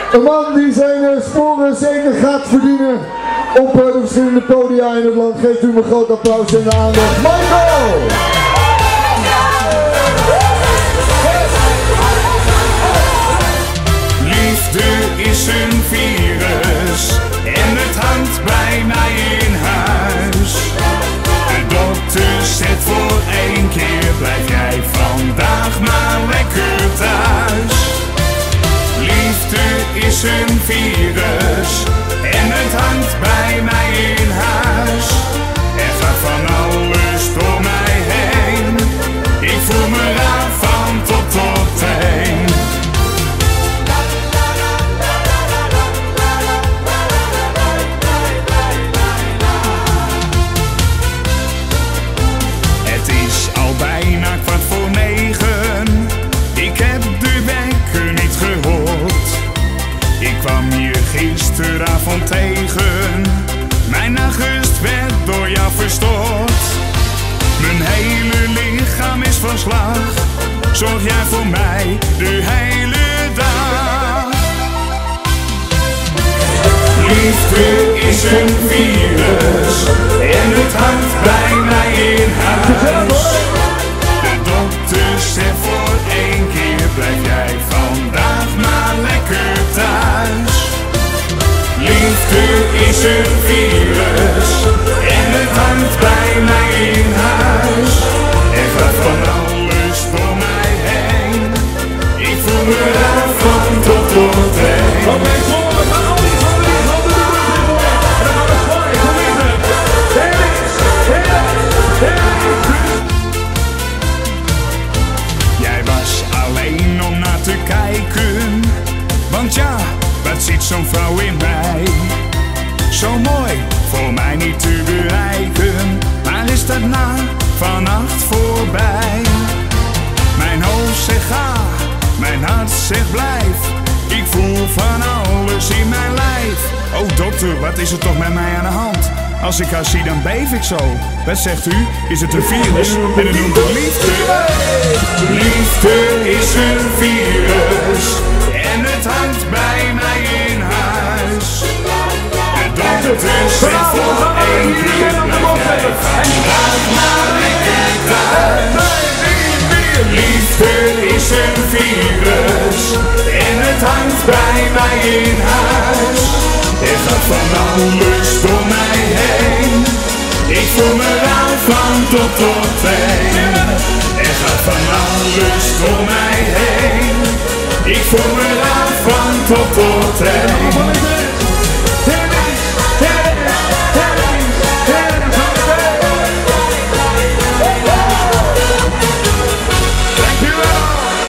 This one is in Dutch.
Een man die zijn sporen zeker gaat verdienen op de verschillende podia in het land. Geeft u hem een groot applaus en de aandacht. Michael! Liefde is een virus en het hangt bij mij in huis. De dokter zegt voor 1 keer, blijf jij vandaag maar lekker thuis. Liefde is een virus en het hangt bij mij in huis. Er gaat van alles door mij heen, ik voel me raar van top tot teen. Het is al bijna 8:45, ik heb de wekker niet gehoord. Ik kwam hier gisteravond tegen, mijn nacht werd door jou verstoord. Mijn hele lichaam is van slag, zorg jij voor mij de hele dag. Liefde is een virus en het hangt bij mij in huis. De dokter zegt voor 1 keer, blijf jij vandaag maar lekker thuis. Liefde is een virus en het hangt bij mij in huis. Er gaat van alles door mij heen, ik voel me raar van top tot teen. Jij was alleen om naar te kijken, want ja, wat ziet zo'n vrouw in mij? Zo mooi, voor mij niet te bereiken, maar is dat na vannacht voorbij? Mijn hoofd zegt ga, mijn hart zegt blijf, ik voel van alles in mijn lijf. Oh dokter, wat is er toch met mij aan de hand? Als ik haar zie dan beef ik zo. Wat zegt u? Is het een virus? En dan noemt het liefde. Liefde is een virus en het hangt bij mij in huis. De dokter zegt voor 1 keer, blijf jij vandaag maar lekker thuis. Liefde is een virus en het hangt bij mij in huis. Er gaat van alles door mij heen, ik voel me raar van top tot teen. Er gaat van alles door mij heen, ik voel me raar van top tot teen.